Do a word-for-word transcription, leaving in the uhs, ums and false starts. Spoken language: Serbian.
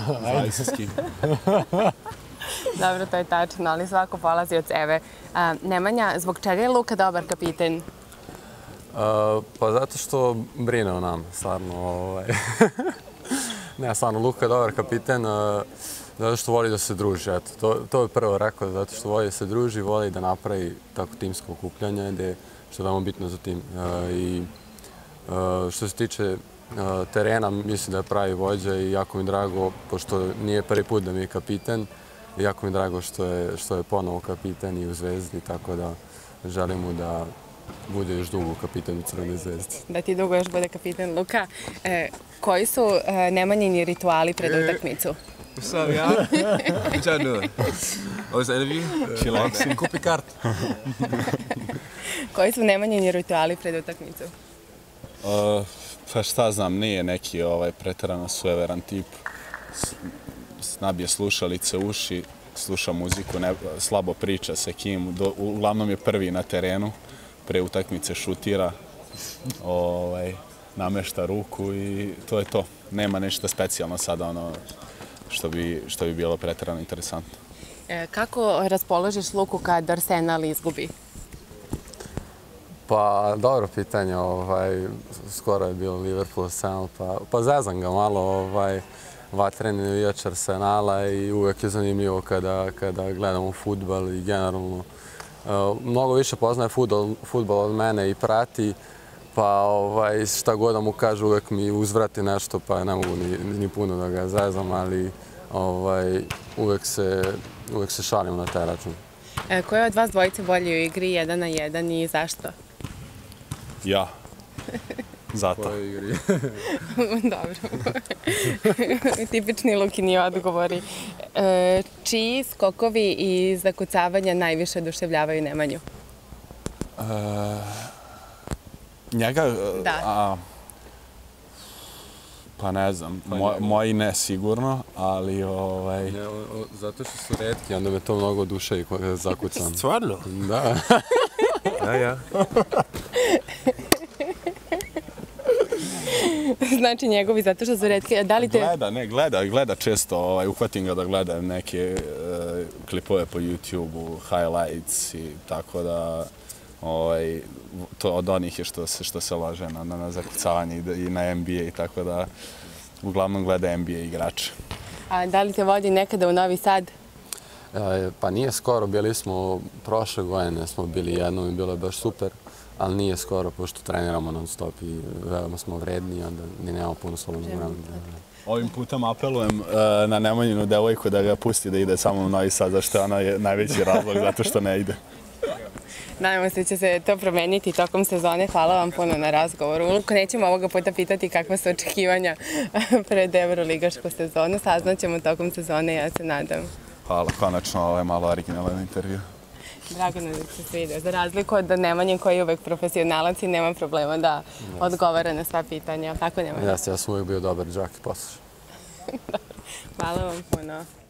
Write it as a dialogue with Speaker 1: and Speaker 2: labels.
Speaker 1: Zajski.
Speaker 2: Dobro, to je tačno, ali svako polazi od sebe. Nemanja, zbog čega je Luka dobar kapiten?
Speaker 3: Pa zato što brine o nam, stvarno. Ne, stvarno, Luka je dobar kapiten zato što voli da se druži. To je prvo rekao, zato što voli da se druži, voli da napravi tako timsko okupljanje, što je veoma bitno za tim. I što se tiče terena, mislim da je pravi vođa i jako mi drago, pošto nije prvi put da mi je kapiten, jako mi drago što je ponovo kapiten i u Zvezdi, tako da želim mu da bude još dugo kapiten u Crvenoj Zvezdi.
Speaker 2: Da ti dugo još bude kapiten. Luka, koji su Nemanjini rituali pred utakmicu?
Speaker 1: What's up, y'all? What y'all doing? Oh, it's an interview?
Speaker 3: Chillaxing. Kupi kartu.
Speaker 2: Koji su Nemanjini rituali pred utakmicu?
Speaker 4: Pa šta znam, nije neki preterano sujeveran tip. Nabije slušalice uši, sluša muziku, slabo priča sa kim. Uglavnom je prvi na terenu, pre utakmice šutira, namešta ruku i to je to. Nema nešto specijalno sada ono što bi bilo preterano interesantno.
Speaker 2: Kako raspoložiš Luku kad Arsenal izgubi?
Speaker 3: Pa, dobro pitanje. Skoro je bilo Liverpool Arsenal, pa zezam ga malo. Vatreni navijač Arsenala i uvek je zanimljivo kada gledamo fudbal i generalno. Mnogo više poznaje fudbal od mene i prati, pa šta god da mu kaže uvek mi uzvrati nešto, pa ne mogu ni puno da ga zezam, ali uvek se šalim na taj račun.
Speaker 2: Ko je od vas dvojice bolji u igri jedan na jedan i zašto?
Speaker 4: Ja. Zato.
Speaker 2: Dobro. Tipični Lukini odgovori. Čiji skokovi i zakucavanja najviše oduševljavaju Nemanju?
Speaker 4: Njega?
Speaker 2: Da.
Speaker 4: Pa ne znam. Moji ne sigurno, ali...
Speaker 3: Zato što su retki, onda me to mnogo oduševi kada zakucam.
Speaker 1: Stvarno?
Speaker 3: Da.
Speaker 1: Ja, ja.
Speaker 2: Znači njegovi, zato što su retki.
Speaker 4: Gleda, ne, gleda, gleda često, uhvatim ga da gleda neke klipove po YouTube-u, highlights i tako da od onih je što se laže na zakucavanje i na N B A i tako da uglavnom gleda N B A igrače.
Speaker 2: A da li te vodi nekada u Novi Sad?
Speaker 3: Pa nije skoro, bili smo prošle godine, smo bili jednom i bilo je baš super, ali nije skoro, pošto treniramo non stop i veoma smo vredni i onda ni nemamo puno slobodnog vremena.
Speaker 4: Ovim putem apelujem na Nemanjinu devojku da ga pusti da ide samo u Novi Sad, zašto je ona najveći razlog zato što ne ide.
Speaker 2: Nadamo se da će se to promeniti tokom sezone. Hvala vam puno na razgovoru. Luko, nećemo ovoga puta pitati kakva su očekivanja pred Evroligašku sezonu. Saznaćemo tokom sezone, ja se nadam.
Speaker 4: Hvala, konačno ovo je malo originalan intervju.
Speaker 2: Drago nam da se svidio. Za razliku od Nemanjin koji je uvek profesionalac i nema problema da odgovara na sva pitanja. Tako Nemanja?
Speaker 3: Jeste, ja sam uvijek bio dobar džak i poslušaj.
Speaker 2: Hvala vam puno.